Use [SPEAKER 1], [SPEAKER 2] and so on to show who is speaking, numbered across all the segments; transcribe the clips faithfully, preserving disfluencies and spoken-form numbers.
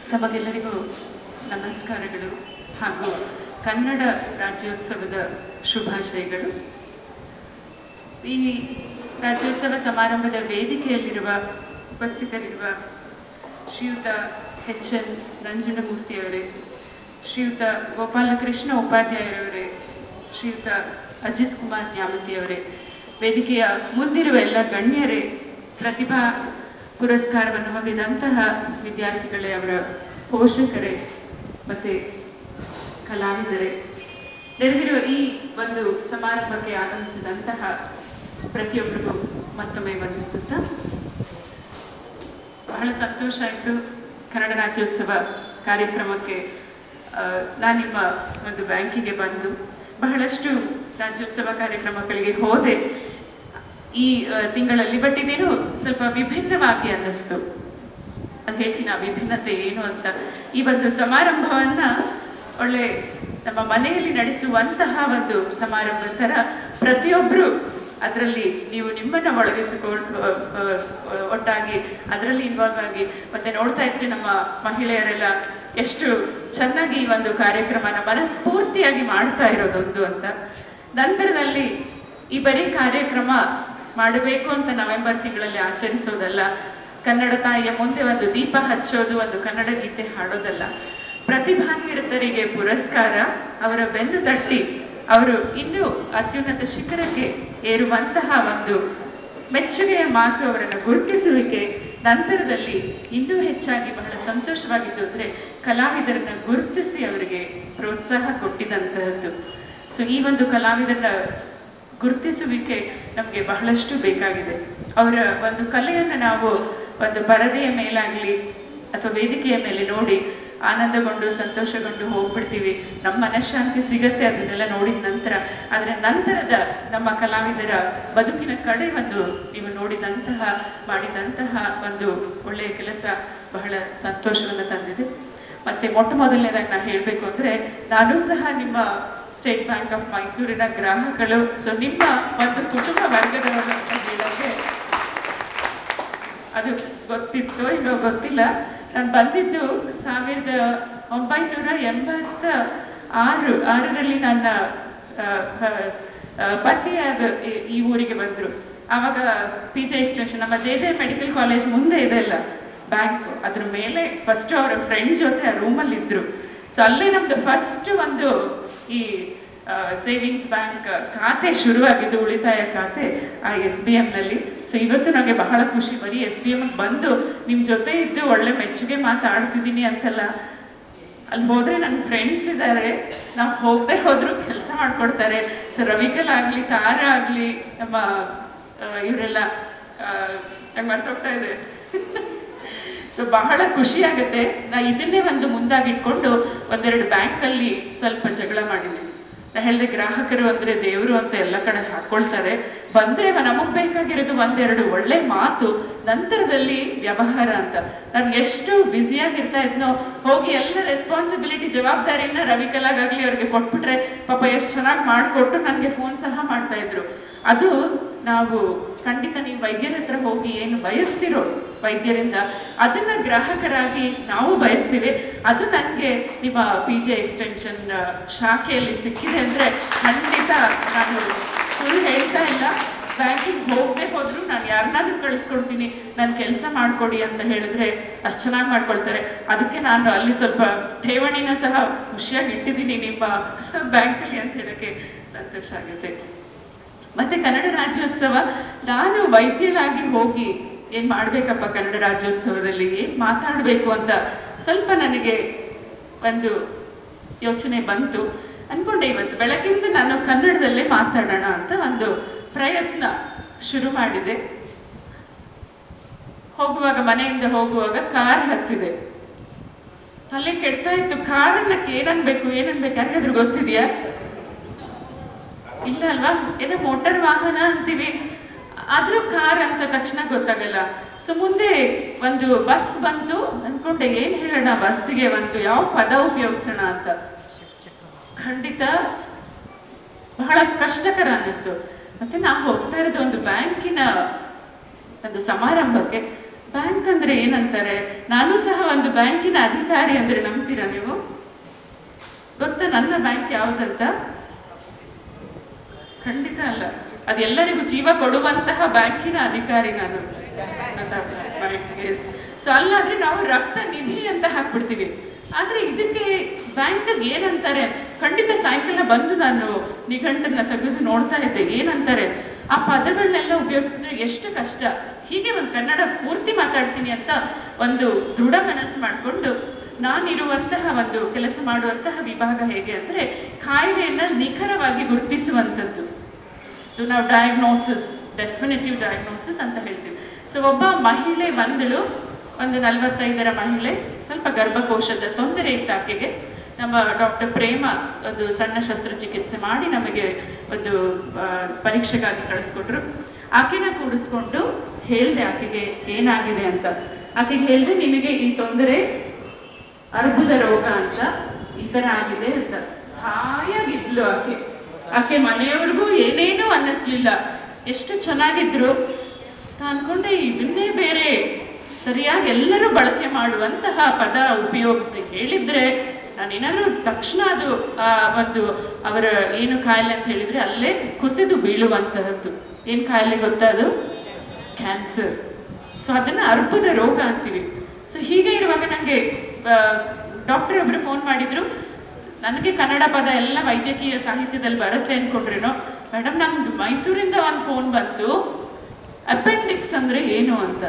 [SPEAKER 1] ತಮಗೆಲ್ಲರಿಗೂ ನಮಸ್ಕಾರಗಳು ಹಾಗೂ ಕನ್ನಡ ರಾಜ್ಯೋತ್ಸವದ ಶುಭಾಶಯಗಳು. ಈ ರಾಜ್ಯೋತ್ಸವ ಸಮಾರಂಭದ ವೇದಿಕೆಯಲ್ಲಿರುವ ಉಪಸ್ಥಿತರಿರುವ ಶ್ರೀಯುತ ಎಚ್ ಎನ್ ನಂಜುಂಡಮೂರ್ತಿಯವರೇ, ಶ್ರೀಯುತ ಗೋಪಾಲಕೃಷ್ಣ ಉಪಾಧ್ಯಾಯರವರೇ, ಶ್ರೀಯುತ ಅಜಿತ್ ಕುಮಾರ್ ನ್ಯಾಮತಿಯವರೇ, ವೇದಿಕೆಯ ಮುಂದಿರುವ ಎಲ್ಲ ಗಣ್ಯರೇ, ಪ್ರತಿಭಾ ಪುರಸ್ಕಾರವನ್ನು ಹೊಂದಿದಂತಹ ವಿದ್ಯಾರ್ಥಿಗಳೇ, ಅವರ ಪೋಷಕರೇ ಮತ್ತೆ ಕಲಾವಿದರೇ, ನೆರೆದಿರುವ ಈ ಒಂದು ಸಮಾರಂಭಕ್ಕೆ ಆಗಮಿಸಿದಂತಹ ಪ್ರತಿಯೊಬ್ಬರಿಗೂ ಮತ್ತೊಮ್ಮೆ ವಂದಿಸುತ್ತಾ, ಬಹಳ ಸಂತೋಷ ಆಯಿತು ಕನ್ನಡ ರಾಜ್ಯೋತ್ಸವ ಕಾರ್ಯಕ್ರಮಕ್ಕೆ ನಾನು ನಿಮ್ಮ ಒಂದು ಬ್ಯಾಂಕಿಗೆ ಬಂದು ಬಹಳಷ್ಟು ರಾಜ್ಯೋತ್ಸವ ಕಾರ್ಯಕ್ರಮಗಳಿಗೆ ಹೋದೆ ಈ ತಿಂಗಳಲ್ಲಿ. ಬಟ್ ಇದೇನು ಸ್ವಲ್ಪ ವಿಭಿನ್ನವಾಗಿ ಅನ್ನಿಸ್ತು. ಅದು ಹೇಳ್ತೀನಿ ಆ ವಿಭಿನ್ನತೆ ಏನು ಅಂತ. ಈ ಒಂದು ಸಮಾರಂಭವನ್ನ ಒಳ್ಳೆ ನಮ್ಮ ಮನೆಯಲ್ಲಿ ನಡೆಸುವಂತಹ ಒಂದು ಸಮಾರಂಭದ ತರ ಪ್ರತಿಯೊಬ್ರು ಅದರಲ್ಲಿ ನೀವು ನಿಮ್ಮನ್ನ ಒಳಗಿಸಿಕೊಂಡು ಒಟ್ಟಾಗಿ ಅದರಲ್ಲಿ ಇನ್ವಾಲ್ವ್ ಆಗಿ ಮತ್ತೆ ನೋಡ್ತಾ ಇದ್ರೆ ನಮ್ಮ ಮಹಿಳೆಯರೆಲ್ಲ ಎಷ್ಟು ಚೆನ್ನಾಗಿ ಈ ಒಂದು ಕಾರ್ಯಕ್ರಮನ ಮನಸ್ಫೂರ್ತಿಯಾಗಿ ಮಾಡ್ತಾ ಇರೋದೊಂದು ಅಂತ. ನಂತರದಲ್ಲಿ ಈ ಬರೀ ಕಾರ್ಯಕ್ರಮ ಮಾಡಬೇಕು ಅಂತ ನವೆಂಬರ್ ತಿಂಗಳಲ್ಲಿ ಆಚರಿಸೋದಲ್ಲ, ಕನ್ನಡ ತಾಯಿಯ ಮುಂದೆ ಒಂದು ದೀಪ ಹಚ್ಚೋದು, ಒಂದು ಕನ್ನಡ ಗೀತೆ ಹಾಡೋದಲ್ಲ, ಪ್ರತಿಭಾನ್ವಿತರಿಗೆ ಪುರಸ್ಕಾರ, ಅವರ ಬೆನ್ನು ತಟ್ಟಿ ಅವರು ಇನ್ನೂ ಅತ್ಯುನ್ನತ ಶಿಖರಕ್ಕೆ ಏರುವಂತಹ ಒಂದು ಮೆಚ್ಚುಗೆಯ ಮಾತು, ಅವರನ್ನು ಗುರುತಿಸುವಿಕೆ. ನಂತರದಲ್ಲಿ ಇನ್ನೂ ಹೆಚ್ಚಾಗಿ ಬಹಳ ಸಂತೋಷವಾಗಿದ್ದು ಅಂದ್ರೆ ಕಲಾವಿದರನ್ನ ಗುರುತಿಸಿ ಅವರಿಗೆ ಪ್ರೋತ್ಸಾಹ ಕೊಟ್ಟಿದಂತಹದ್ದು. ಸೊ ಈ ಒಂದು ಕಲಾವಿದರ ಗುರುತಿಸುವಿಕೆ ನಮಗೆ ಬಹಳಷ್ಟು ಬೇಕಾಗಿದೆ. ಅವರ ಒಂದು ಕಲೆಯನ್ನು ನಾವು ಒಂದು ಪರದೆಯ ಮೇಲಾಗ್ಲಿ ಅಥವಾ ವೇದಿಕೆಯ ಮೇಲೆ ನೋಡಿ ಆನಂದಗೊಂಡು ಸಂತೋಷಗೊಂಡು ಹೋಗ್ಬಿಡ್ತೀವಿ, ನಮ್ಮ ಮನಃಶಾಂತಿ ಸಿಗತ್ತೆ ಅದನ್ನೆಲ್ಲ ನೋಡಿದ ನಂತರ. ಅದರ ನಂತರದ ನಮ್ಮ ಕಲಾವಿದರ ಬದುಕಿನ ಕಡೆ ಒಂದು ನೀವು ನೋಡಿದಂತಹ ಮಾಡಿದಂತಹ ಒಂದು ಒಳ್ಳೆಯ ಕೆಲಸ ಬಹಳ ಸಂತೋಷವನ್ನು ತಂದಿದೆ. ಮತ್ತೆ ಮೊಟ್ಟ ಮೊದಲನೇದಾಗಿ ನಾನು ಹೇಳ್ಬೇಕು ಅಂದ್ರೆ, ನಾನು ಸಹ ನಿಮ್ಮ ಸ್ಟೇಟ್ ಬ್ಯಾಂಕ್ ಆಫ್ ಮೈಸೂರಿನ ಗ್ರಾಹಕರು. ಸೊ ನಿಮ್ಮ ಒಂದು ಕುಟುಂಬ ವರ್ಗದವರು ಅಂತ ಹೇಳೋಕೆ ಅದು ಗೊತ್ತಿತ್ತೋ ಇಲ್ಲೋ ಗೊತ್ತಿಲ್ಲ. ನಾನು ಬಂದಿದ್ದು ಸಾವಿರದ ಒಂಬೈನೂರ ಎಂಬತ್ತ ಆರು ಆರರಲ್ಲಿ ನನ್ನ ಪತಿಯಾದ ಈ ಊರಿಗೆ ಬಂದ್ರು. ಆವಾಗ ಪಿ ಜೆ ಎಕ್ಸ್ಟೆನ್ಷನ್ ನಮ್ಮ ಜೆ ಜೆ ಮೆಡಿಕಲ್ ಕಾಲೇಜ್ ಮುಂದೆ ಇದೆಲ್ಲ ಬ್ಯಾಂಕ್, ಅದ್ರ ಮೇಲೆ ಫಸ್ಟ್ ಅವರ ಫ್ರೆಂಡ್ ಜೊತೆ ಆ ರೂಮಲ್ಲಿ ಇದ್ರು. ಸೊ ಅಲ್ಲೇ ನಮ್ದು ಫಸ್ಟ್ ಒಂದು ಈ ಸೇವಿಂಗ್ಸ್ ಬ್ಯಾಂಕ್ ಖಾತೆ ಶುರುವಾಗಿದ್ದು, ಉಳಿತಾಯ ಖಾತೆ ಆ ಎಸ್ ಬಿ ಎಂ ನಲ್ಲಿ. ಸೊ ಇವತ್ತು ನನಗೆ ಬಹಳ ಖುಷಿ, ಬರೀ ಎಸ್ ಬಿ ಎಂ ಬಂದು ನಿಮ್ ಜೊತೆ ಇದ್ದು ಒಳ್ಳೆ ಮೆಚ್ಚುಗೆ ಮಾತಾಡ್ತಿದ್ದೀನಿ ಅಂತಲ್ಲ, ಅಲ್ಲಿ ಹೋದ್ರೆ ನನ್ನ ಫ್ರೆಂಡ್ಸ್ ಇದ್ದಾರೆ, ನಾವು ಹೋಗದೆ ಹೋದ್ರು ಕೆಲಸ ಮಾಡ್ಕೊಡ್ತಾರೆ. ಸೊ ರವಿಕಲ್ ಆಗ್ಲಿ, ತಾರ ಆಗ್ಲಿ, ನಮ್ಮ ಇವರೆಲ್ಲ ನಂಗೆ ಮರ್ತೋಗ್ತಾ ಇದೆ. ಸೊ ಬಹಳ ಖುಷಿ ಆಗುತ್ತೆ. ನಾ ಇದನ್ನೇ ಒಂದು ಮುಂದಾಗಿಟ್ಕೊಂಡು ಒಂದೆರಡು ಬ್ಯಾಂಕ್ ಅಲ್ಲಿ ಸ್ವಲ್ಪ ಜಗಳ ಮಾಡಿದ್ದೀನಿ. ನಾ ಹೇಳಿದೆ ಗ್ರಾಹಕರು ಅಂದ್ರೆ ದೇವರು ಅಂತ ಎಲ್ಲ ಕಡೆ ಹಾಕೊಳ್ತಾರೆ, ಬಂದ್ರೆ ನಮಗ್ ಬೇಕಾಗಿರೋದು ಒಂದೆರಡು ಒಳ್ಳೆ ಮಾತು, ನಂತರದಲ್ಲಿ ವ್ಯವಹಾರ ಅಂತ. ನಾನು ಎಷ್ಟು ಬ್ಯುಸಿಯಾಗಿರ್ತಾ ಇದ್ನೋ, ಹೋಗಿ ಎಲ್ಲ ರೆಸ್ಪಾನ್ಸಿಬಿಲಿಟಿ ಜವಾಬ್ದಾರಿನ ರವಿಕಲಾಗಾಗ್ಲಿ ಅವ್ರಿಗೆ ಕೊಟ್ಬಿಟ್ರೆ ಪಾಪ ಎಷ್ಟು ಚೆನ್ನಾಗಿ ಮಾಡಿಕೊಟ್ಟು ನನಗೆ ಫೋನ್ ಸಹ ಮಾಡ್ತಾ ಇದ್ರು. ಅದು ನಾವು ಖಂಡಿತ ನೀವು ವೈದ್ಯರ ಹತ್ರ ಹೋಗಿ ಏನು ಬಯಸ್ತಿರೋ ವೈದ್ಯರಿಂದ ಅದನ್ನ ಗ್ರಾಹಕರಾಗಿ ನಾವು ಬಯಸ್ತೀವಿ. ಅದು ನನಗೆ ನಿಮ್ಮ ಪಿ ಜೆ ಎಕ್ಸ್ಟೆನ್ಷನ್ ಶಾಖೆಯಲ್ಲಿ ಸಿಕ್ಕಿದೆ ಅಂದ್ರೆ ಖಂಡಿತ ನಾನು ಸುಳ್ಳು ಹೇಳ್ತಾ ಇಲ್ಲ. ಬ್ಯಾಂಕಿಗೆ ಹೋಗದೆ ಹೋದ್ರು ನಾನು ಯಾರನ್ನಾದ್ರೂ ಕಳಿಸ್ಕೊಡ್ತೀನಿ, ನಾನು ಕೆಲಸ ಮಾಡ್ಕೊಡಿ ಅಂತ ಹೇಳಿದ್ರೆ ಅಷ್ಟು ಚೆನ್ನಾಗಿ ಮಾಡ್ಕೊಳ್ತಾರೆ. ಅದಕ್ಕೆ ನಾನು ಅಲ್ಲಿ ಸ್ವಲ್ಪ ಠೇವಣಿನ ಸಹ ಖುಷಿಯಾಗಿ ಇಟ್ಟಿದ್ದೀನಿ ನಿಮ್ಮ ಬ್ಯಾಂಕಲ್ಲಿ ಅಂತ ಹೇಳಕ್ಕೆ ಸಂತೋಷ ಆಗುತ್ತೆ. ಮತ್ತೆ ಕನ್ನಡ ರಾಜ್ಯೋತ್ಸವ, ನಾನು ವೈದ್ಯರಾಗಿ ಹೋಗಿ ಏನ್ ಮಾಡ್ಬೇಕಪ್ಪ ಕನ್ನಡ ರಾಜ್ಯೋತ್ಸವದಲ್ಲಿ, ಏನ್ ಮಾತಾಡ್ಬೇಕು ಅಂತ ಸ್ವಲ್ಪ ನನಗೆ ಒಂದು ಯೋಚನೆ ಬಂತು. ಅನ್ಕೊಂಡೆ ಇವತ್ತು ಬೆಳಗ್ಗಿಂದ ನಾನು ಕನ್ನಡದಲ್ಲೇ ಮಾತಾಡೋಣ ಅಂತ ಒಂದು ಪ್ರಯತ್ನ ಶುರು ಮಾಡಿದೆ. ಹೋಗುವಾಗ ಮನೆಯಿಂದ ಹೋಗುವಾಗ ಕಾರ್ ಹತ್ತಿದೆ, ತಲೆ ಕೆಡ್ತಾ ಇತ್ತು. ಕಾರನ್ನಕ್ಕೆ ಏನನ್ಬೇಕು ಏನನ್ಬೇಕು ಯಾರಿಗಾದ್ರೂ ಗೊತ್ತಿದ್ಯಾ? ಇಲ್ಲ ಅಲ್ವಾ? ಏನೋ ಮೋಟಾರ್ ವಾಹನ ಅಂತೀವಿ, ಆದ್ರೂ ಕಾರ್ ಅಂತ ತಕ್ಷಣ ಗೊತ್ತಾಗಲ್ಲ. ಸೊ ಮುಂದೆ ಒಂದು ಬಸ್ ಬಂತು, ಅನ್ಕೊಂಡೆ ಏನ್ ಹೇಳೋಣ ಬಸ್ಸಿಗೆ, ಒಂದು ಯಾವ ಪದ ಉಪಯೋಗಿಸೋಣ ಅಂತ. ಖಂಡಿತ ಬಹಳ ಕಷ್ಟಕರ ಅನ್ನಿಸ್ತು. ಮತ್ತೆ ನಾವು ಹೋಗ್ತಾ ಇರೋದು ಒಂದು ಬ್ಯಾಂಕಿನ ಒಂದು ಸಮಾರಂಭಕ್ಕೆ. ಬ್ಯಾಂಕ್ ಅಂದ್ರೆ ಏನಂತಾರೆ? ನಾನು ಸಹ ಒಂದು ಬ್ಯಾಂಕಿನ ಅಧಿಕಾರಿ ಅಂದ್ರೆ ನಂಬ್ತೀರಾ ನೀವು? ಗೊತ್ತಾ ನನ್ನ ಬ್ಯಾಂಕ್ ಯಾವ್ದಂತ? ಖಂಡಿತ ಅಲ್ಲ. ಅದೆಲ್ಲರಿಗೂ ಜೀವ ಕೊಡುವಂತಹ ಬ್ಯಾಂಕಿನ ಅಧಿಕಾರಿ ನಾನು. ಸೊ ಅಲ್ಲಾದ್ರೆ ನಾವು ರಕ್ತ ನಿಧಿ ಅಂತ ಹಾಕ್ಬಿಡ್ತೀವಿ. ಆದ್ರೆ ಇದಕ್ಕೆ ಬ್ಯಾಂಕ್ ಏನಂತಾರೆ? ಖಂಡಿತ ಸಾಯಂಕಾಲ ಬಂದು ನಾನು ನಿಘಂಟನ್ನ ತೆಗೆದು ನೋಡ್ತಾ ಇದ್ದೆ ಏನಂತಾರೆ. ಆ ಪದಗಳನ್ನೆಲ್ಲ ಉಪಯೋಗಿಸಿದ್ರೆ ಎಷ್ಟು ಕಷ್ಟ. ಹೀಗೆ ಒಂದು ಕನ್ನಡ ಪೂರ್ತಿ ಮಾತಾಡ್ತೀನಿ ಅಂತ ಒಂದು ದೃಢ ಮನಸ್ಸು ಮಾಡಿಕೊಂಡು ನಾನಿರುವಂತಹ ಒಂದು ಕೆಲಸ ಮಾಡುವಂತಹ ವಿಭಾಗ ಹೇಗೆ ಅಂದ್ರೆ ಕಾಯಿಲೆಯನ್ನ ನಿಖರವಾಗಿ ಗುರುತಿಸುವಂಥದ್ದು. ಸೊ ನಾವು ಡಯಾಗ್ನೋಸಿಸ್, ಡೆಫಿನೆಟಿವ್ ಡಯಾಗ್ನೋಸಿಸ್ ಅಂತ ಹೇಳ್ತೀವಿ. ಸೊ ಒಬ್ಬ ಮಹಿಳೆ ಬಂದಳು, ಒಂದು ನಲವತ್ತೈದರ ಮಹಿಳೆ, ಸ್ವಲ್ಪ ಗರ್ಭಕೋಶದ ತೊಂದರೆ ಇತ್ತು ಆಕೆಗೆ. ನಮ್ಮ ಡಾಕ್ಟರ್ ಪ್ರೇಮ ಒಂದು ಸಣ್ಣ ಶಸ್ತ್ರಚಿಕಿತ್ಸೆ ಮಾಡಿ ನಮಗೆ ಒಂದು ಪರೀಕ್ಷೆಗಾಗಿ ಕಳಿಸ್ಕೊಟ್ರು. ಆಕೆನ ಕೂಡಿಸ್ಕೊಂಡು ಹೇಳ್ದೆ ಆಕೆಗೆ ಏನಾಗಿದೆ ಅಂತ. ಆಕೆಗೆ ಹೇಳಿದೆ, ನಿನಗೆ ಈ ತೊಂದರೆ ಅರ್ಬುದ ರೋಗ ಅಂತ, ಈ ತರ ಆಗಿದೆ ಅಂತ. ಹಾಯಾಗಿದ್ಲು ಆಕೆ. ಆಕೆ ಮನೆಯವ್ರಿಗೂ ಏನೇನೂ ಅನ್ನಿಸ್ಲಿಲ್ಲ, ಎಷ್ಟು ಚೆನ್ನಾಗಿದ್ರು. ಅನ್ಕೊಂಡೆ ಇದನ್ನೇ ಬೇರೆ ಸರಿಯಾಗಿ ಎಲ್ಲರೂ ಬಳಕೆ ಮಾಡುವಂತಹ ಪದ ಉಪಯೋಗಿಸಿ ಹೇಳಿದ್ರೆ ನಾನೇನಾದ್ರೂ ತಕ್ಷಣ ಅದು ಆ ಒಂದು ಅವರ ಏನು ಕಾಯಿಲೆ ಅಂತ ಹೇಳಿದ್ರೆ ಅಲ್ಲೇ ಕುಸಿದು ಬೀಳುವಂತಹದ್ದು. ಏನ್ ಕಾಯಿಲೆ ಗೊತ್ತಾ? ಅದು ಕ್ಯಾನ್ಸರ್. ಸೊ ಅದನ್ನ ಅರ್ಬುದ ರೋಗ ಅಂತೀವಿ. ಸೊ ಹೀಗೆ ಇರುವಾಗ ನಂಗೆ ಡಾಕ್ಟರ್ ಒಬ್ರು ಫೋನ್ ಮಾಡಿದ್ರು. ನನಗೆ ಕನ್ನಡ ಪದ ಎಲ್ಲ ವೈದ್ಯಕೀಯ ಸಾಹಿತ್ಯದಲ್ಲಿ ಬರುತ್ತೆ ಅನ್ಕೊಂಡ್ರೇನೋ, ಮೇಡಮ್ ನಂಗೆ ಮೈಸೂರಿಂದ ಒಂದು ಫೋನ್ ಬಂತು, ಅಪೆಂಡಿಕ್ಸ್ ಅಂದ್ರೆ ಏನು ಅಂತ.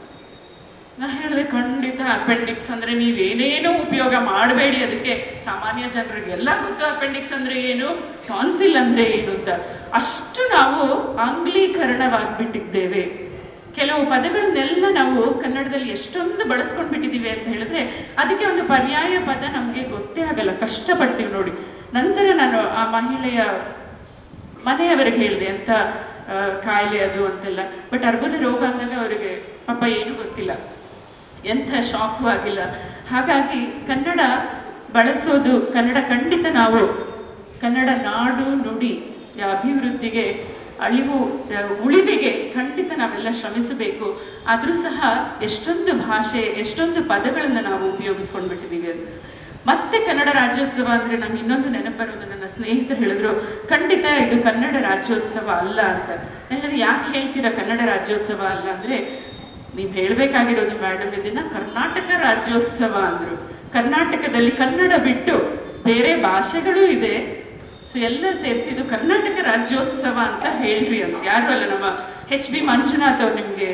[SPEAKER 1] ನಾ ಹೇಳಿದೆ, ಖಂಡಿತ ಅಪೆಂಡಿಕ್ಸ್ ಅಂದ್ರೆ ನೀವೇನೇನೋ ಉಪಯೋಗ ಮಾಡಬೇಡಿ, ಅದಕ್ಕೆ ಸಾಮಾನ್ಯ ಜನರಿಗೆಲ್ಲ ಗೊತ್ತು ಅಪೆಂಡಿಕ್ಸ್ ಅಂದ್ರೆ ಏನು, ಟಾನ್ಸಿಲ್ ಅಂದ್ರೆ ಏನು ಅಂತ. ಅಷ್ಟು ನಾವು ಆಂಗ್ಲೀಕರಣವಾಗ್ಬಿಟ್ಟಿದ್ದೇವೆ. ಕೆಲವು ಪದಗಳನ್ನೆಲ್ಲ ನಾವು ಕನ್ನಡದಲ್ಲಿ ಎಷ್ಟೊಂದು ಬಳಸ್ಕೊಂಡ್ಬಿಟ್ಟಿದೀವಿ ಅಂತ ಹೇಳಿದ್ರೆ ಅದಕ್ಕೆ ಒಂದು ಪರ್ಯಾಯ ಪದ ನಮ್ಗೆ ಗೊತ್ತೇ ಆಗಲ್ಲ, ಕಷ್ಟಪಡ್ತೀವಿ ನೋಡಿ. ನಂತರ ನಾನು ಆ ಮಹಿಳೆಯ ಮನೆಯವರಿಗೆ ಹೇಳಿದೆ ಅಂತ ಕಾಯಿಲೆ ಅದು ಅಂತೆಲ್ಲ. ಬಟ್ ಅರ್ಬುದ ರೋಗ ಅಂದಾಗ ಅವರಿಗೆ ಪಾಪ ಏನು ಗೊತ್ತಿಲ್ಲ, ಎಂಥ ಶಾಕು ಆಗಿಲ್ಲ. ಹಾಗಾಗಿ ಕನ್ನಡ ಬಳಸೋದು, ಕನ್ನಡ ಖಂಡಿತ ನಾವು ಕನ್ನಡ ನಾಡು ನುಡಿ ಅಭಿವೃದ್ಧಿಗೆ, ಅಳಿವು ಉಳಿವಿಗೆ ಖಂಡಿತ ನಾವೆಲ್ಲ ಶ್ರಮಿಸಬೇಕು. ಆದ್ರೂ ಸಹ ಎಷ್ಟೊಂದು ಭಾಷೆ, ಎಷ್ಟೊಂದು ಪದಗಳನ್ನ ನಾವು ಉಪಯೋಗಿಸ್ಕೊಂಡ್ಬಿಟ್ಟಿದೀವಿ. ಮತ್ತೆ ಕನ್ನಡ ರಾಜ್ಯೋತ್ಸವ ಅಂದ್ರೆ ನಂಗೆ ಇನ್ನೊಂದು ನೆನಪು ಬರೋದು, ನನ್ನ ಸ್ನೇಹಿತರು ಹೇಳಿದ್ರು, ಖಂಡಿತ ಇದು ಕನ್ನಡ ರಾಜ್ಯೋತ್ಸವ ಅಲ್ಲ ಅಂತ. ನನಗೆ ಯಾಕೆ ಹೇಳ್ತೀರಾ ಕನ್ನಡ ರಾಜ್ಯೋತ್ಸವ ಅಲ್ಲ ಅಂದ್ರೆ, ನೀವ್ ಹೇಳ್ಬೇಕಾಗಿರೋದು ಮೇಡಮ್ ಇದನ್ನ ಕರ್ನಾಟಕ ರಾಜ್ಯೋತ್ಸವ ಅಂದ್ರು. ಕರ್ನಾಟಕದಲ್ಲಿ ಕನ್ನಡ ಬಿಟ್ಟು ಬೇರೆ ಭಾಷೆಗಳೂ ಇದೆ, ಸೊ ಎಲ್ಲ ಸೇರಿಸಿದ್ದು ಕರ್ನಾಟಕ ರಾಜ್ಯೋತ್ಸವ ಅಂತ ಹೇಳ್ರಿ ಅಂತ. ಯಾರು ಅಲ್ಲ, ನಮ್ಮ ಎಚ್ ಬಿ ಮಂಜುನಾಥ್ ಅವ್ರು ನಿಮ್ಗೆ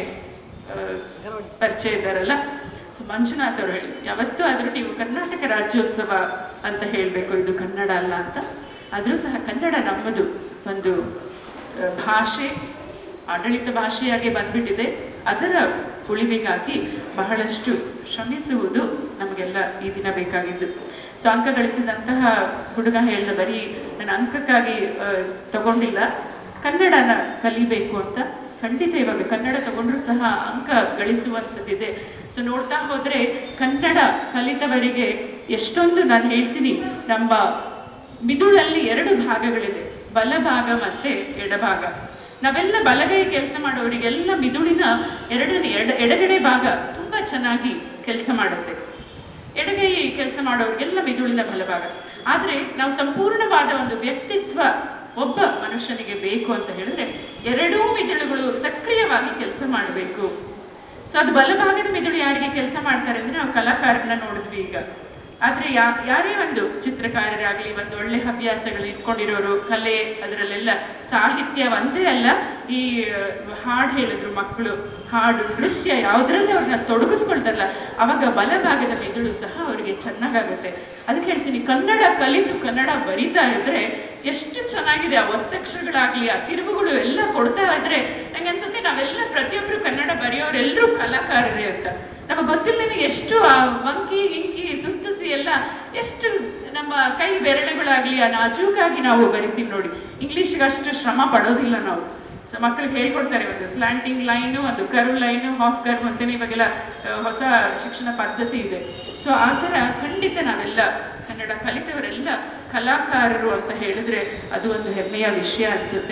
[SPEAKER 1] ಪರಿಚಯ ಇದ್ದಾರಲ್ಲ, ಸೊ ಮಂಜುನಾಥ್ ಅವ್ರು ಹೇಳಿ, ಯಾವತ್ತೂ ಆದ್ರೂ ನೀವು ಕರ್ನಾಟಕ ರಾಜ್ಯೋತ್ಸವ ಅಂತ ಹೇಳ್ಬೇಕು, ಇದು ಕನ್ನಡ ಅಲ್ಲ ಅಂತ. ಆದ್ರೂ ಸಹ ಕನ್ನಡ ನಮ್ಮದು ಒಂದು ಭಾಷೆ, ಆಡಳಿತ ಭಾಷೆಯಾಗಿ ಬಂದ್ಬಿಟ್ಟಿದೆ. ಅದರ ಉಳಿವಿಗಾಗಿ ಬಹಳಷ್ಟು ಶ್ರಮಿಸುವುದು ನಮಗೆಲ್ಲ ಈ ದಿನ ಬೇಕಾಗಿದ್ದು. ಸೊ ಅಂಕ ಗಳಿಸಿದಂತಹ ಹುಡುಗ ಹೇಳಿದ, ಬರೀ ನನ್ನ ಅಂಕಕ್ಕಾಗಿ ತಗೊಂಡಿಲ್ಲ, ಕನ್ನಡನ ಕಲಿಬೇಕು ಅಂತ. ಖಂಡಿತ ಇವಾಗ ಕನ್ನಡ ತಗೊಂಡ್ರು ಸಹ ಅಂಕ ಗಳಿಸುವಂಥದ್ದಿದೆ. ಸೊ ನೋಡ್ತಾ ಹೋದ್ರೆ ಕನ್ನಡ ಕಲಿತವರಿಗೆ ಎಷ್ಟೊಂದು, ನಾನು ಹೇಳ್ತೀನಿ, ನಮ್ಮ ಮಿದುಳಲ್ಲಿ ಎರಡು ಭಾಗಗಳಿದೆ, ಬಲಭಾಗ ಮತ್ತೆ ಎಡಭಾಗ. ನಾವೆಲ್ಲ ಬಲಗೈ ಕೆಲಸ ಮಾಡೋರಿಗೆಲ್ಲ ಮಿದುಳಿನ ಎರಡನೇ ಎಡ ಎಡಗಡೆ ಭಾಗ ತುಂಬಾ ಚೆನ್ನಾಗಿ ಕೆಲಸ ಮಾಡುತ್ತೆ. ಎಡಗೈ ಕೆಲಸ ಮಾಡೋರಿಗೆಲ್ಲ ಮಿದುಳಿನ ಬಲಭಾಗ. ಆದ್ರೆ ನಾವು ಸಂಪೂರ್ಣವಾದ ಒಂದು ವ್ಯಕ್ತಿತ್ವ ಒಬ್ಬ ಮನುಷ್ಯನಿಗೆ ಬೇಕು ಅಂತ ಹೇಳಿದ್ರೆ ಎರಡೂ ಮಿದುಳುಗಳು ಸಕ್ರಿಯವಾಗಿ ಕೆಲಸ ಮಾಡಬೇಕು. ಸೊ ಅದು ಬಲಭಾಗದ ಮಿದುಳು ಯಾರಿಗೆ ಕೆಲಸ ಮಾಡ್ತಾರೆ ಅಂದ್ರೆ ನಾವು ಕಲಾಕಾರರನ್ನ ನೋಡಿದ್ವಿ ಈಗ. ಆದ್ರೆ ಯಾ ಯಾರೇ ಒಂದು ಚಿತ್ರಕಾರರಾಗ್ಲಿ, ಒಂದು ಒಳ್ಳೆ ಹವ್ಯಾಸಗಳು ಇಟ್ಕೊಂಡಿರೋರು, ಕಲೆ, ಅದರಲ್ಲೆಲ್ಲ ಸಾಹಿತ್ಯ ಒಂದೇ ಅಲ್ಲ, ಈ ಹಾಡು ಹೇಳಿದ್ರು ಮಕ್ಕಳು, ಹಾಡು, ನೃತ್ಯ, ಯಾವ್ದ್ರಲ್ಲಿ ಅವ್ರನ್ನ ತೊಡಗಿಸ್ಕೊಳ್ತಾರಲ್ಲ, ಅವಾಗ ಬಲಭಾಗದ ಮೆದುಳು ಸಹ ಅವರಿಗೆ ಚೆನ್ನಾಗಾಗುತ್ತೆ. ಅದಕ್ಕೆ ಹೇಳ್ತೀನಿ, ಕನ್ನಡ ಕಲಿತು ಕನ್ನಡ ಬರಿತಾ ಇದ್ರೆ ಎಷ್ಟು ಚೆನ್ನಾಗಿದೆ. ಆ ಒತ್ತಕ್ಷರಗಳಾಗ್ಲಿ, ಆ ತಿರುವುಗಳು ಎಲ್ಲ ಕೊಡ್ತಾ ಇದ್ರೆ ನಂಗೆ ಅನ್ಸುತ್ತೆ ನಾವೆಲ್ಲ ಪ್ರತಿಯೊಬ್ರು ಕನ್ನಡ ಬರೆಯೋರೆಲ್ಲರೂ ಕಲಾಕಾರರೇ ಅಂತ. ನಮಗೆ ಗೊತ್ತಿಲ್ಲದೇನೆ ಎಷ್ಟು ಆ ವಂಕಿ ಗಿಂಕಿ ಸುತ್ತಿಸಿ ಎಲ್ಲ ಎಷ್ಟು ನಮ್ಮ ಕೈ ಬೆರಳುಗಳಾಗ್ಲಿ ಆ ನಾಜೂಕಾಗಿ ನಾವು ಬರಿತೀವಿ ನೋಡಿ. ಇಂಗ್ಲಿಷ್ಗೆ ಅಷ್ಟು ಶ್ರಮ ಪಡೋದಿಲ್ಲ ನಾವು. ಸೊ ಮಕ್ಕಳಿಗೆ ಹೇಳ್ಕೊಡ್ತಾರೆ, ಒಂದು ಸ್ಲ್ಯಾಂಟಿಂಗ್ ಲೈನು, ಒಂದು ಕರ್ವ್ ಲೈನು, ಹಾಫ್ ಕರ್ವ್ ಅಂತೇನೆ ಇವಾಗೆಲ್ಲ ಹೊಸ ಶಿಕ್ಷಣ ಪದ್ಧತಿ ಇದೆ. ಸೊ ಆ ಥರ ಖಂಡಿತ ನಾವೆಲ್ಲ ಕನ್ನಡ ಕಲಿತವರೆಲ್ಲ ಕಲಾಕಾರರು ಅಂತ ಹೇಳಿದ್ರೆ ಅದು ಒಂದು ಹೆಮ್ಮೆಯ ವಿಷಯ ಅನ್ಸುತ್ತೆ.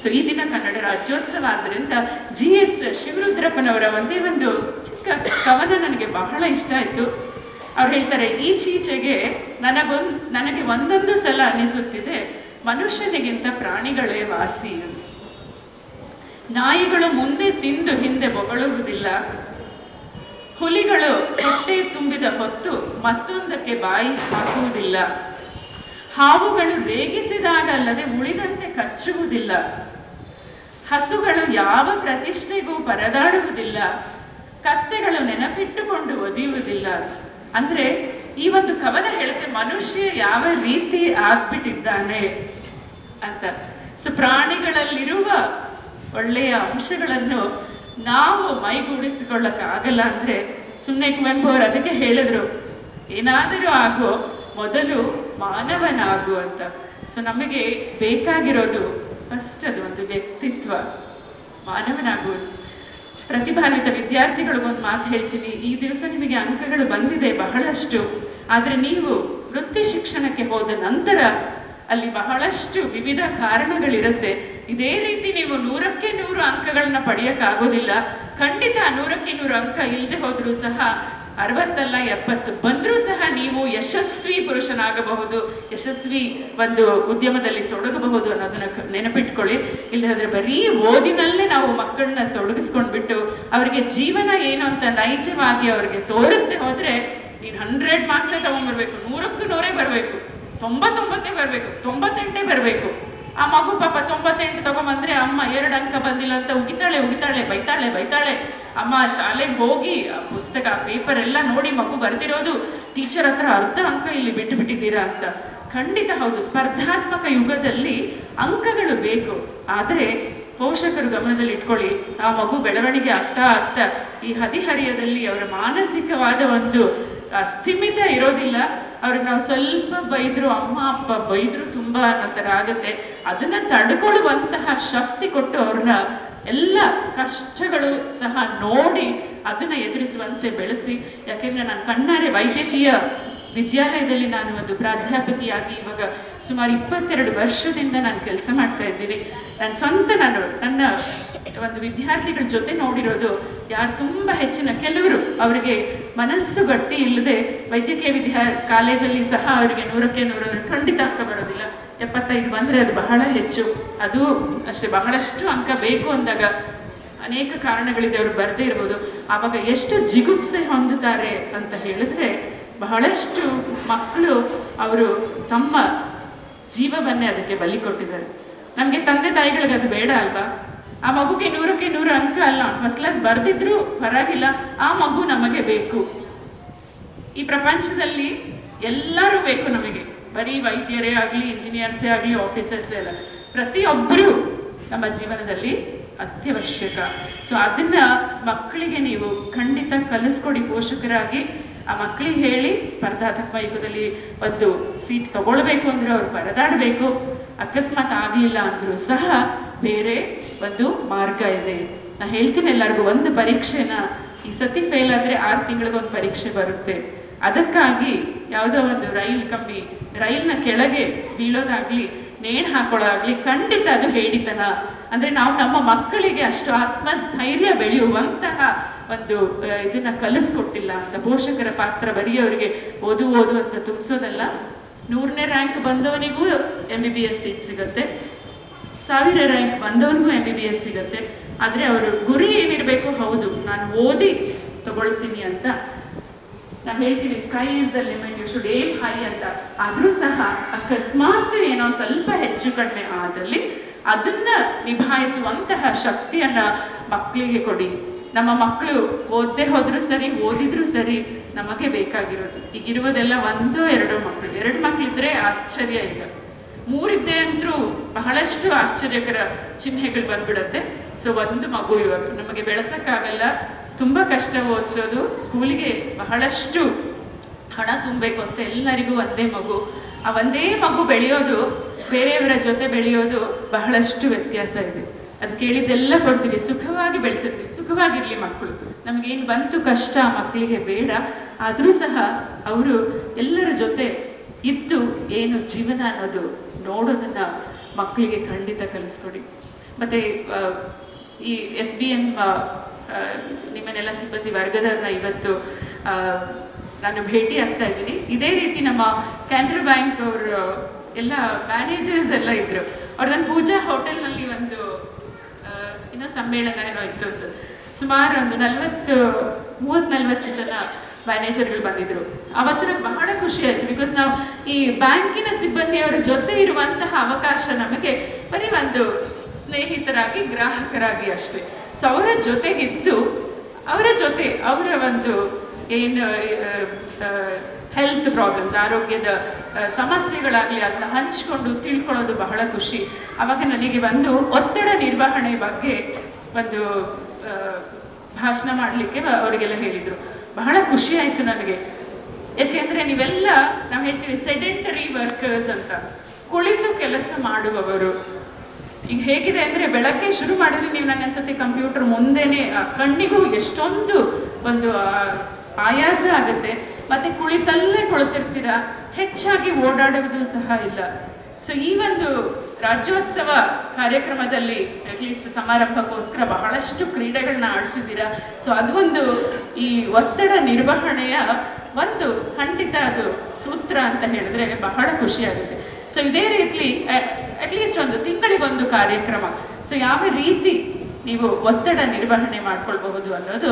[SPEAKER 1] ಸೊ ಈ ದಿನ ಕನ್ನಡ ರಾಜ್ಯೋತ್ಸವ ಆದ್ದರಿಂದ ಜಿ ಎಸ್ ಶಿವರುದ್ರಪ್ಪನವರ ಒಂದೇ ಒಂದು ಚಿಕ್ಕ ಕವನ ನನಗೆ ಬಹಳ ಇಷ್ಟ ಆಯ್ತು. ಅವ್ರು ಹೇಳ್ತಾರೆ, ಈಚೀಚೆಗೆ ನನಗೊಂದು ನನಗೆ ಒಂದೊಂದು ಸಲ ಅನಿಸುತ್ತಿದೆ ಮನುಷ್ಯನಿಗಿಂತ ಪ್ರಾಣಿಗಳೇ ವಾಸಿ. ನಾಯಿಗಳು ಮುಂದೆ ತಿಂದು ಹಿಂದೆ ಬೊಗಳುವುದಿಲ್ಲ, ಹುಲಿಗಳು ಹೊಟ್ಟೆ ತುಂಬಿದ ಹೊತ್ತು ಮತ್ತೊಂದಕ್ಕೆ ಬಾಯಿ ಹಾಕುವುದಿಲ್ಲ, ಹಾವುಗಳು ರೇಗಿಸಿದಾಗಲ್ಲದೆ ಉಳಿದಂತೆ ಕಚ್ಚುವುದಿಲ್ಲ, ಹಸುಗಳು ಯಾವ ಪ್ರತಿಷ್ಠೆಗೂ ಪರದಾಡುವುದಿಲ್ಲ, ಕತ್ತೆಗಳು ನೆನಪಿಟ್ಟುಕೊಂಡು ಒದಿಯುವುದಿಲ್ಲ. ಅಂದ್ರೆ ಈ ಒಂದು ಕವನ ಹೇಳುತ್ತೆ ಮನುಷ್ಯ ಯಾವ ರೀತಿ ಆಗ್ಬಿಟ್ಟಿದ್ದಾನೆ ಅಂತ. ಸೊ ಪ್ರಾಣಿಗಳಲ್ಲಿರುವ ಒಳ್ಳೆಯ ಅಂಶಗಳನ್ನು ನಾವು ಮೈಗೂಡಿಸಿಕೊಳ್ಳಕ್ಕಾಗಲ್ಲ ಅಂದ್ರೆ ಸುಮ್ಮನೆ ಕುವೆಂಪು ಅವರು ಅದಕ್ಕೆ ಹೇಳಿದ್ರು, ಏನಾದರೂ ಆಗೋ ಮೊದಲು ಮಾನವನಾಗು ಅಂತ. ಸೊ ನಮಗೆ ಬೇಕಾಗಿರೋದು ಫಸ್ಟ್ ಅದು ಒಂದು ವ್ಯಕ್ತಿತ್ವ, ಮಾನವನಾಗುವುದು. ಪ್ರತಿಭಾನ್ವಿತ ವಿದ್ಯಾರ್ಥಿಗಳಿಗೊಂದು ಮಾತು ಹೇಳ್ತೀನಿ, ಈ ದಿವಸ ನಿಮಗೆ ಅಂಕಗಳು ಬಂದಿದೆ ಬಹಳಷ್ಟು, ಆದ್ರೆ ನೀವು ವೃತ್ತಿ ಶಿಕ್ಷಣಕ್ಕೆ ಹೋದ ನಂತರ ಅಲ್ಲಿ ಬಹಳಷ್ಟು ವಿವಿಧ ಕಾರಣಗಳಿರುತ್ತೆ. ಇದೇ ರೀತಿ ನೀವು ನೂರಕ್ಕೆ ನೂರು ಅಂಕಗಳನ್ನ ಪಡೆಯಕ್ಕಾಗೋದಿಲ್ಲ. ಖಂಡಿತ ನೂರಕ್ಕೆ ನೂರು ಅಂಕ ಇಲ್ಲದೆ ಹೋದ್ರೂ ಸಹ ಅರವತ್ತಲ್ಲ ಎಪ್ಪತ್ತು ಬಂದ್ರೂ ಸಹ ನೀವು ಯಶಸ್ವಿ ಪುರುಷನಾಗಬಹುದು, ಯಶಸ್ವಿ ಒಂದು ಉದ್ಯಮದಲ್ಲಿ ತೊಡಗಬಹುದು ಅನ್ನೋದನ್ನ ನೆನಪಿಟ್ಕೊಳ್ಳಿ. ಇಲ್ಲದ್ರೆ ಬರೀ ಓದಿನಲ್ಲೇ ನಾವು ಮಕ್ಕಳನ್ನ ತೊಡಗಿಸ್ಕೊಂಡ್ಬಿಟ್ಟು ಅವರಿಗೆ ಜೀವನ ಏನು ಅಂತ ನೈಜವಾಗಿ ಅವ್ರಿಗೆ ತೋರಿಸದೆ ಹೋದ್ರೆ ನೀನ್ ಹಂಡ್ರೆಡ್ ಮಾರ್ಕ್ಸೇ ತಗೊಂಡ್ಬರ್ಬೇಕು, ನೂರಕ್ಕೂ ನೂರೇ ಬರ್ಬೇಕು, ತೊಂಬತ್ತೊಂಬತ್ತೇ ಬರ್ಬೇಕು, ತೊಂಬತ್ತೆಂಟೇ ಬರ್ಬೇಕು. ಆ ಮಗು ಪಾಪ ತೊಂಬತ್ತೆಂಟು ತಗೊಂಬಂದ್ರೆ ಅಮ್ಮ ಎರಡು ಅಂಕ ಬಂದಿಲ್ಲ ಅಂತ ಉಗಿತಾಳೆ ಉಗಿತಾಳೆ ಬೈತಾಳೆ ಬೈತಾಳೆ. ಅಮ್ಮ ಶಾಲೆಗೆ ಹೋಗಿ ಆ ಪುಸ್ತಕ ಪೇಪರ್ ಎಲ್ಲ ನೋಡಿ ಮಗು ಬರ್ದಿರೋದು ಟೀಚರ್ ಹತ್ರ ಅರ್ಧ ಅಂಕ ಇಲ್ಲಿ ಬಿಟ್ಟು ಬಿಟ್ಟಿದ್ದೀರಾ ಅಂತ. ಖಂಡಿತ ಹೌದು, ಸ್ಪರ್ಧಾತ್ಮಕ ಯುಗದಲ್ಲಿ ಅಂಕಗಳು ಬೇಕು. ಆದರೆ ಪೋಷಕರು ಗಮನದಲ್ಲಿ ಇಟ್ಕೊಳ್ಳಿ, ಆ ಮಗು ಬೆಳವಣಿಗೆ ಆಗ್ತಾ ಆಗ್ತಾ ಈ ಹದಿಹರಿಯದಲ್ಲಿ ಅವರ ಮಾನಸಿಕವಾದ ಒಂದು ಸ್ಥಿಮಿತ ಇರೋದಿಲ್ಲ. ಅವ್ರಿಗೆ ನಾವು ಸ್ವಲ್ಪ ಬೈದ್ರು, ಅಮ್ಮ ಅಪ್ಪ ಬೈದ್ರು ತುಂಬಾ ಅನ್ನೋ ಥರ ಆಗುತ್ತೆ. ಅದನ್ನ ತಡ್ಕೊಳ್ಳುವಂತಹ ಶಕ್ತಿ ಕೊಟ್ಟು ಅವ್ರನ್ನ ಎಲ್ಲ ಕಷ್ಟಗಳು ಸಹ ನೋಡಿ ಅದನ್ನ ಎದುರಿಸುವಂತೆ ಬೆಳೆಸಿ. ಯಾಕೆಂದ್ರೆ ನಾನು ಕಣ್ಣಾರೆ ವೈದ್ಯಕೀಯ ವಿದ್ಯಾಲಯದಲ್ಲಿ ನಾನು ಒಂದು ಪ್ರಾಧ್ಯಾಪಕಿಯಾಗಿ ಇವಾಗ ಸುಮಾರು ಇಪ್ಪತ್ತೆರಡು ವರ್ಷದಿಂದ ನಾನು ಕೆಲಸ ಮಾಡ್ತಾ ಇದ್ದೀನಿ. ನಾನು ಸ್ವಂತ ನಾನು ನನ್ನ ಒಂದು ವಿದ್ಯಾರ್ಥಿಗಳ ಜೊತೆ ನೋಡಿರೋದು, ಯಾರು ತುಂಬಾ ಹೆಚ್ಚಿನ ಕೆಲವರು ಅವರಿಗೆ ಮನಸ್ಸು ಗಟ್ಟಿ ಇಲ್ಲದೆ ವೈದ್ಯಕೀಯ ವಿದ್ಯಾ ಕಾಲೇಜಲ್ಲಿ ಸಹ ಅವರಿಗೆ ನೂರಕ್ಕೆ ನೂರ ಖಂಡಿತ ಅಂಕ ಬರೋದಿಲ್ಲ. ಎಪ್ಪತ್ತೈದು ಬಂದ್ರೆ ಅದು ಬಹಳ ಹೆಚ್ಚು, ಅದು ಅಷ್ಟೇ. ಬಹಳಷ್ಟು ಅಂಕ ಬೇಕು ಅಂದಾಗ ಅನೇಕ ಕಾರಣಗಳಿದೆ ಅವ್ರು ಬರದೇ ಇರ್ಬೋದು. ಆವಾಗ ಎಷ್ಟು ಜಿಗುಪ್ಸೆ ಹೊಂದುತ್ತಾರೆ ಅಂತ ಹೇಳಿದ್ರೆ, ಬಹಳಷ್ಟು ಮಕ್ಕಳು ಅವರು ತಮ್ಮ ಜೀವವನ್ನೇ ಅದಕ್ಕೆ ಬಲಿ ಕೊಟ್ಟಿದ್ದಾರೆ. ನಮ್ಗೆ ತಂದೆ ತಾಯಿಗಳಿಗೆ ಅದು ಬೇಡ ಅಲ್ವಾ? ಆ ಮಗುಗೆ ನೂರಕ್ಕೆ ನೂರು ಅಂಕ ಅಲ್ಲ, ಫಸ್ಟ್ ಕ್ಲಾಸ್ ಬರ್ದಿದ್ರು ಪರವಾಗಿಲ್ಲ, ಆ ಮಗು ನಮಗೆ ಬೇಕು. ಈ ಪ್ರಪಂಚದಲ್ಲಿ ಎಲ್ಲರೂ ಬೇಕು ನಮಗೆ, ಬರೀ ವೈದ್ಯರೇ ಆಗ್ಲಿ, ಇಂಜಿನಿಯರ್ಸೇ ಆಗ್ಲಿ, ಆಫೀಸರ್ಸೇ ಅಲ್ಲ, ಪ್ರತಿಯೊಬ್ಬರು ನಮ್ಮ ಜೀವನದಲ್ಲಿ ಅತ್ಯವಶ್ಯಕ. ಸೊ ಅದನ್ನ ಮಕ್ಕಳಿಗೆ ನೀವು ಖಂಡಿತ ಕಲಿಸ್ಕೊಡಿ ಪೋಷಕರಾಗಿ. ಆ ಮಕ್ಕಳಿಗೆ ಹೇಳಿ, ಸ್ಪರ್ಧಾತ್ಮಕ ಯುಗದಲ್ಲಿ ಒಂದು ಸೀಟ್ ತಗೊಳ್ಬೇಕು ಅಂದ್ರೆ ಅವ್ರು ಪರದಾಡಬೇಕು. ಅಕಸ್ಮಾತ್ ಆಗ್ಲಿಲ್ಲ ಅಂದ್ರೂ ಸಹ ಬೇರೆ ಒಂದು ಮಾರ್ಗ ಇದೆ. ನಾ ಹೇಳ್ತೀನಿ ಎಲ್ಲರಿಗೂ, ಒಂದು ಪರೀಕ್ಷೆನ ಈ ಸತಿ ಫೇಲ್ ಆದ್ರೆ ಆರು ತಿಂಗಳಿಗೊಂದು ಪರೀಕ್ಷೆ ಬರುತ್ತೆ. ಅದಕ್ಕಾಗಿ ಯಾವುದೋ ಒಂದು ರೈಲ್ ಕಂಬಿ ರೈಲ್ನ ಕೆಳಗೆ ಬೀಳೋದಾಗ್ಲಿ, ನೇಣು ಹಾಕೊಳ್ಳೋದಾಗ್ಲಿ ಖಂಡಿತ ಅದು ಹೇಳಿತನ. ಅಂದ್ರೆ ನಾವು ನಮ್ಮ ಮಕ್ಕಳಿಗೆ ಅಷ್ಟು ಆತ್ಮಸ್ಥೈರ್ಯ ಬೆಳೆಯುವಂತಹ ಒಂದು ಇದನ್ನ ಕಲಿಸ್ಕೊಟ್ಟಿಲ್ಲ ಅಂತ. ಪೋಷಕರ ಪಾತ್ರ ಬರೀ ಅವರಿಗೆ ಓದು ಓದು ಅಂತ ತುಂಬಿಸೋದಲ್ಲ. ನೂರನೇ ರ್ಯಾಂಕ್ ಬಂದವನಿಗೂ M B B S seat ಸಿಗುತ್ತೆ, ಸಾವಿರ ರ್ಯಾಂಕ್ ಬಂದವನಿಗೂ ಎಂ ಬಿ ಬಿ ಎಸ್ ಸಿಗುತ್ತೆ. ಆದ್ರೆ ಅವರು ಗುರಿ ಏನಿರ್ಬೇಕು, ಹೌದು ನಾನು ಓದಿ ತಗೊಳ್ತೀನಿ ಅಂತ ನಾವು ಹೇಳ್ತೀವಿ, sky is the limit, you should aim high ಅಂತ. ಆದ್ರೂ ಸಹ ಅಕಸ್ಮಾತ್ ಏನೋ ಸ್ವಲ್ಪ ಹೆಚ್ಚು ಕಡಿಮೆ ಆದಲ್ಲಿ ಅದನ್ನ ನಿಭಾಯಿಸುವಂತಹ ಶಕ್ತಿಯನ್ನ ಮಕ್ಕಳಿಗೆ ಕೊಡಿ. ನಮ್ಮ ಮಕ್ಕಳು ಓದದೆ ಹೋದ್ರು ಸರಿ, ಓದಿದ್ರು ಸರಿ, ನಮಗೆ ಬೇಕಾಗಿರೋದು ಈಗಿರುವುದೆಲ್ಲ ಒಂದು ಎರಡು ಮಕ್ಕಳು. ಎರಡು ಮಕ್ಕಳಿದ್ರೆ ಆಶ್ಚರ್ಯ ಇಲ್ಲ, ಮೂರಿದ್ದೆ ಅಂತೂ ಬಹಳಷ್ಟು ಆಶ್ಚರ್ಯಕರ ಚಿಹ್ನೆಗಳು ಬಂದ್ಬಿಡತ್ತೆ. ಸೊ ಒಂದು ಮಗು ಇವಾಗ ನಮಗೆ ಬೆಳೆಸಕ್ಕಾಗಲ್ಲ, ತುಂಬಾ ಕಷ್ಟ ಓದಿಸೋದು, ಸ್ಕೂಲಿಗೆ ಬಹಳಷ್ಟು ಹಣ ತುಂಬಬೇಕು ಅಂತ ಎಲ್ಲರಿಗೂ ಒಂದೇ ಮಗು. ಆ ಒಂದೇ ಮಗು ಬೆಳೆಯೋದು ಬೇರೆಯವರ ಜೊತೆ ಬೆಳೆಯೋದು ಬಹಳಷ್ಟು ವ್ಯತ್ಯಾಸ ಇದೆ. ಅದು ಕೇಳಿದ್ದೆಲ್ಲ ಕೊಡ್ತೀವಿ, ಸುಖವಾಗಿ ಬೆಳೆಸಿರ್ತೀವಿ, ಸುಖವಾಗಿರ್ಲಿ ಮಕ್ಕಳು, ನಮ್ಗೇನು ಬಂತು ಕಷ್ಟ ಮಕ್ಕಳಿಗೆ ಬೇಡ. ಆದ್ರೂ ಸಹ ಅವರು ಎಲ್ಲರ ಜೊತೆ ಇದ್ದು ಏನು ಜೀವನ ಅನ್ನೋದು ನೋಡೋದನ್ನ ಮಕ್ಕಳಿಗೆ ಖಂಡಿತ ಕಲಿಸ್ಕೊಡಿ. ಮತ್ತೆ ಈ ಎಸ್ ಬಿ ಎಂ ನಿಮ್ಮನ್ನೆಲ್ಲ ಸಿಬ್ಬಂದಿ ವರ್ಗದವ್ರನ್ನ ಇವತ್ತು ನಾನು ಭೇಟಿ ಆಗ್ತಾ ಇದ್ದೀನಿ. ಇದೇ ರೀತಿ ನಮ್ಮ ಕೆನರಾ ಬ್ಯಾಂಕ್ ಅವರು ಎಲ್ಲ ಮ್ಯಾನೇಜರ್ಸ್ ಎಲ್ಲ ಇದ್ರು. ಅವ್ರದ್ದು ಪೂಜಾ ಹೋಟೆಲ್ನಲ್ಲಿ ಒಂದು ಇನ್ನೂ ಸಮ್ಮೇಳನ ಏನೋ ಇತ್ತು ಅಂತ, ಸುಮಾರು ಒಂದು ನಲ್ವತ್ತು ಮೂವತ್ ನಲ್ವತ್ತು ಜನ ಮ್ಯಾನೇಜರ್ಗಳು ಬಂದಿದ್ರು. ಅವತ್ತು ನನಗೆ ಬಹಳ ಖುಷಿ ಆಯ್ತು. ಬಿಕಾಸ್ ನಾವು ಈ ಬ್ಯಾಂಕಿನ ಸಿಬ್ಬಂದಿಯವರ ಜೊತೆ ಇರುವಂತಹ ಅವಕಾಶ ನಮಗೆ ಬರೀ ಒಂದು ಸ್ನೇಹಿತರಾಗಿ, ಗ್ರಾಹಕರಾಗಿ ಅಷ್ಟೇ. ಸೊ ಅವರ ಜೊತೆಗಿದ್ದು ಅವರ ಜೊತೆ ಅವರ ಒಂದು ಏನು ಹೆಲ್ತ್ ಪ್ರಾಬ್ಲಮ್ಸ್, ಆರೋಗ್ಯದ ಸಮಸ್ಯೆಗಳಾಗಲಿ ಅದನ್ನ ಹಂಚಿಕೊಂಡು ತಿಳ್ಕೊಳ್ಳೋದು ಬಹಳ ಖುಷಿ. ಅವಾಗ ನನಗೆ ಒಂದು ಒತ್ತಡ ನಿರ್ವಹಣೆ ಬಗ್ಗೆ ಒಂದು ಭಾಷಣ ಮಾಡಲಿಕ್ಕೆ ಅವರಿಗೆಲ್ಲ ಹೇಳಿದ್ರು. ಬಹಳ ಖುಷಿ ಆಯ್ತು ನನಗೆ. ಯಾಕೆಂದ್ರೆ ನೀವೆಲ್ಲ ನಾವು ಹೇಳ್ತೀವಿ ಸೆಡೆಂಟರಿ ವರ್ಕರ್ಸ್ ಅಂತ, ಕುಳಿತು ಕೆಲಸ ಮಾಡುವವರು. ಈಗ ಹೇಗಿದೆ ಅಂದ್ರೆ ಬೆಳಗ್ಗೆ ಶುರು ಮಾಡಿದ್ರೆ ನೀವು ನಂಗೆ ಅನ್ಸುತ್ತೆ ಕಂಪ್ಯೂಟರ್ ಮುಂದೆನೆ ಕಣ್ಣಿಗೂ ಎಷ್ಟೊಂದು ಒಂದು ಆಯಾಸ ಆಗುತ್ತೆ. ಮತ್ತೆ ಕುಳಿತಲ್ಲೇ ಕುಳಿತಿರ್ತೀರಾ, ಹೆಚ್ಚಾಗಿ ಓಡಾಡುವುದು ಸಹ ಇಲ್ಲ. ಸೊ ಈ ಒಂದು ರಾಜ್ಯೋತ್ಸವ ಕಾರ್ಯಕ್ರಮದಲ್ಲಿ ಅಟ್ಲೀಸ್ಟ್ ಸಮಾರಂಭಕ್ಕೋಸ್ಕರ ಬಹಳಷ್ಟು ಕ್ರೀಡೆಗಳನ್ನ ಆಡಿಸಿದ್ದೀರಾ. ಸೊ ಅದು ಒಂದು ಈ ಒತ್ತಡ ನಿರ್ವಹಣೆಯ ಒಂದು ಖಂಡಿತ ಅದು ಸೂತ್ರ ಅಂತ ಹೇಳಿದ್ರೆ ಬಹಳ ಖುಷಿ ಆಗುತ್ತೆ. ಸೊ ಇದೇ ರೀತಿ ಅಟ್ಲೀಸ್ಟ್ ಒಂದು ತಿಂಗಳಿಗೊಂದು ಕಾರ್ಯಕ್ರಮ. ಸೊ ಯಾವ ರೀತಿ ನೀವು ಒತ್ತಡ ನಿರ್ವಹಣೆ ಮಾಡ್ಕೊಳ್ಬಹುದು ಅನ್ನೋದು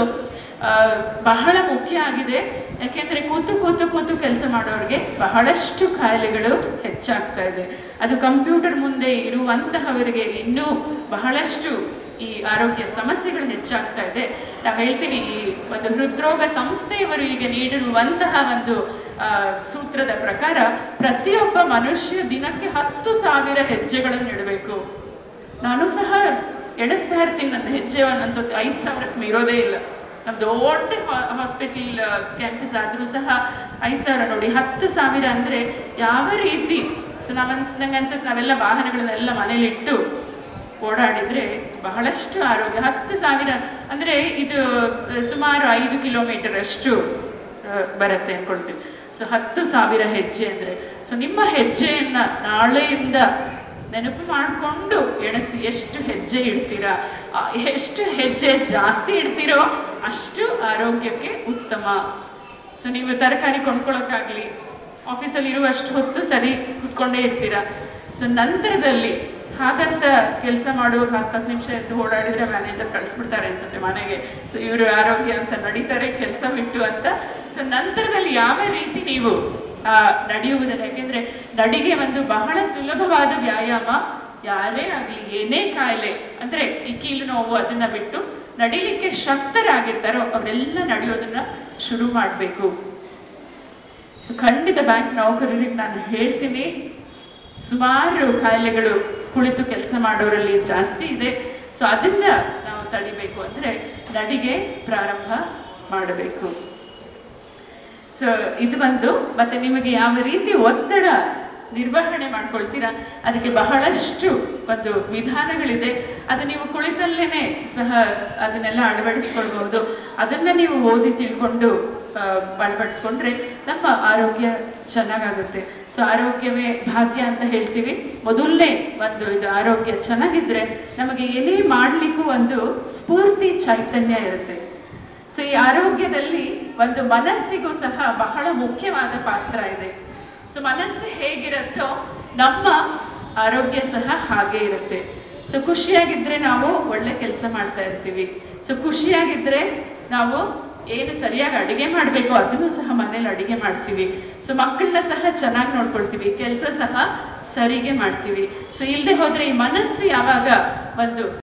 [SPEAKER 1] ಬಹಳ ಮುಖ್ಯ ಆಗಿದೆ. ಯಾಕೆಂದ್ರೆ ಕೂತು ಕೂತು ಕೂತು ಕೆಲಸ ಮಾಡೋರಿಗೆ ಬಹಳಷ್ಟು ಕಾಯಿಲೆಗಳು ಹೆಚ್ಚಾಗ್ತಾ ಇದೆ. ಅದು ಕಂಪ್ಯೂಟರ್ ಮುಂದೆ ಇರುವಂತಹವರಿಗೆ ಇನ್ನೂ ಬಹಳಷ್ಟು ಈ ಆರೋಗ್ಯ ಸಮಸ್ಯೆಗಳು ಹೆಚ್ಚಾಗ್ತಾ ಇದೆ. ನಾವು ಹೇಳ್ತೀವಿ ಈ ಒಂದು ಹೃದ್ರೋಗ ಸಂಸ್ಥೆಯವರು ಈಗ ನೀಡಿರುವಂತಹ ಒಂದು ಆ ಸೂತ್ರದ ಪ್ರಕಾರ ಪ್ರತಿಯೊಬ್ಬ ಮನುಷ್ಯ ದಿನಕ್ಕೆ ಹತ್ತು ಸಾವಿರ ಹೆಜ್ಜೆಗಳನ್ನು ಇಡಬೇಕು. ನಾನು ಸಹ ಎಣಿಸ್ತಾ ಇರ್ತೀನಿ ನನ್ನ ಹೆಜ್ಜೆ ಅನ್ಸುತ್ತೆ ಐದು ಸಾವಿರಕ್ಕೆ ಮೀರೋದೇ ಇಲ್ಲ. ನಮ್ದು ದೊಡ್ಡ ಹಾಸ್ಪಿಟಲ್ ಕ್ಯಾಂಪಸ್ ಆದ್ರೂ ಸಹ ಐದು ಸಾವಿರ ನೋಡಿ, ಹತ್ತು ಸಾವಿರ ಅಂದ್ರೆ ಯಾವ ರೀತಿ. ಸೊ ನಾವ್ ನಂಗೆ ಅನ್ಸುತ್ತೆ ನಾವೆಲ್ಲ ವಾಹನಗಳನ್ನೆಲ್ಲ ಮನೇಲಿಟ್ಟು ಓಡಾಡಿದ್ರೆ ಬಹಳಷ್ಟು ಆರೋಗ್ಯ. ಹತ್ತು ಸಾವಿರ ಅಂದ್ರೆ ಇದು ಸುಮಾರು ಐದು ಕಿಲೋಮೀಟರ್ ಅಷ್ಟು ಬರುತ್ತೆ ಅನ್ಕೊಳ್ತೀವಿ. ಸೊ ಹತ್ತು ಸಾವಿರ ಹೆಜ್ಜೆ ಅಂದ್ರೆ, ಸೊ ನಿಮ್ಮ ಹೆಜ್ಜೆಯನ್ನ ನಾಳೆಯಿಂದ ನೆನಪು ಮಾಡಿಕೊಂಡು ಎಣಿಸಿ ಎಷ್ಟು ಹೆಜ್ಜೆ ಇಡ್ತೀರಾ. ಎಷ್ಟು ಹೆಜ್ಜೆ ಜಾಸ್ತಿ ಇಡ್ತೀರೋ ಅಷ್ಟು ಆರೋಗ್ಯಕ್ಕೆ ಉತ್ತಮ. ಸೊ ನೀವು ತರಕಾರಿ ಕೊಂಡ್ಕೊಳಕ್ಕಾಗ್ಲಿ ಆಫೀಸಲ್ಲಿ ಇರುವಷ್ಟು ಹೊತ್ತು ಸರಿ ಕುತ್ಕೊಂಡೇ ಇರ್ತೀರಾ. ಸೊ ನಂತರದಲ್ಲಿ ಹಾಗಂತ ಕೆಲಸ ಮಾಡುವಾಗ ಹತ್ತು ನಿಮಿಷ ಎದ್ದು ಓಡಾಡಿದ್ರೆ ಮ್ಯಾನೇಜರ್ ಕಳಿಸ್ಬಿಡ್ತಾರೆ ಅನ್ಸುತ್ತೆ ಮನೆಗೆ. ಸೊ ಇವರು ಆರೋಗ್ಯ ಅಂತ ನಡೀತಾರೆ ಕೆಲಸ ಬಿಟ್ಟು ಅಂತ. ಸೊ ನಂತರದಲ್ಲಿ ಯಾವ ರೀತಿ ನೀವು ಆ ನಡೆಯುವುದನ್ನು, ಯಾಕೆಂದ್ರೆ ನಡಿಗೆ ಒಂದು ಬಹಳ ಸುಲಭವಾದ ವ್ಯಾಯಾಮ. ಯಾರೇ ಆಗ್ಲಿ ಏನೇ ಕಾಯಿಲೆ ಅಂದ್ರೆ ಈ ಕೀಲು ನೋವು ಅದನ್ನ ಬಿಟ್ಟು ನಡಿಲಿಕ್ಕೆ ಶಕ್ತರಾಗಿರ್ತಾರೋ ಅವರೆಲ್ಲ ನಡೆಯೋದನ್ನ ಶುರು ಮಾಡ್ಬೇಕು. ಸೊ ಖಂಡಿತ ಬ್ಯಾಂಕ್ ನೌಕರರಿಗೆ ನಾನು ಹೇಳ್ತೀನಿ, ಸುಮಾರು ಕಾಯಿಲೆಗಳು ಕುಳಿತು ಕೆಲಸ ಮಾಡೋರಲ್ಲಿ ಜಾಸ್ತಿ ಇದೆ. ಸೊ ಅದನ್ನ ನಾವು ತಡಿಬೇಕು ಅಂದ್ರೆ ನಡಿಗೆ ಪ್ರಾರಂಭ ಮಾಡಬೇಕು. ಸೊ ಇದು ಒಂದು. ಮತ್ತೆ ನಿಮಗೆ ಯಾವ ರೀತಿ ಒತ್ತಡ ನಿರ್ವಹಣೆ ಮಾಡ್ಕೊಳ್ತೀರಾ ಅದಕ್ಕೆ ಬಹಳಷ್ಟು ಒಂದು ವಿಧಾನಗಳಿದೆ. ಅದು ನೀವು ಕುಳಿತಲ್ಲೇನೆ ಸಹ ಅದನ್ನೆಲ್ಲ ಅಳವಡಿಸ್ಕೊಳ್ಬಹುದು. ಅದನ್ನ ನೀವು ಓದಿ ತಿಳ್ಕೊಂಡು ಅಳವಡಿಸ್ಕೊಂಡ್ರೆ ನಮ್ಮ ಆರೋಗ್ಯ ಚೆನ್ನಾಗಾಗುತ್ತೆ. ಸೊ ಆರೋಗ್ಯವೇ ಭಾಗ್ಯ ಅಂತ ಹೇಳ್ತೀವಿ. ಮೊದಲನೇ ಒಂದು ಇದು ಆರೋಗ್ಯ ಚೆನ್ನಾಗಿದ್ರೆ ನಮಗೆ ಏನೇ ಮಾಡ್ಲಿಕ್ಕೂ ಒಂದು ಸ್ಫೂರ್ತಿ ಚೈತನ್ಯ ಇರುತ್ತೆ. ಸೊ ಈ ಆರೋಗ್ಯದಲ್ಲಿ ಒಂದು ಮನಸ್ಸಿಗೂ ಸಹ ಬಹಳ ಮುಖ್ಯವಾದ ಪಾತ್ರ ಇದೆ. ಸೊ ಮನಸ್ಸು ಹೇಗಿರುತ್ತೋ ನಮ್ಮ ಆರೋಗ್ಯ ಸಹ ಹಾಗೆ ಇರುತ್ತೆ. ಸೊ ಖುಷಿಯಾಗಿದ್ರೆ ನಾವು ಒಳ್ಳೆ ಕೆಲಸ ಮಾಡ್ತಾ ಇರ್ತೀವಿ. ಸೊ ಖುಷಿಯಾಗಿದ್ರೆ ನಾವು ಏನು ಸರಿಯಾಗಿ ಅಡಿಗೆ ಮಾಡ್ಬೇಕು ಅದನ್ನು ಸಹ ಮನೇಲಿ ಅಡಿಗೆ ಮಾಡ್ತೀವಿ. ಸೊ ಮಕ್ಕಳನ್ನ ಸಹ ಚೆನ್ನಾಗಿ ನೋಡ್ಕೊಳ್ತೀವಿ, ಕೆಲಸ ಸಹ ಸರಿಗೆ ಮಾಡ್ತೀವಿ. ಸೊ ಇಲ್ಲದೆ ಹೋದ್ರೆ ಈ ಮನಸ್ಸು ಯಾವಾಗ ಒಂದು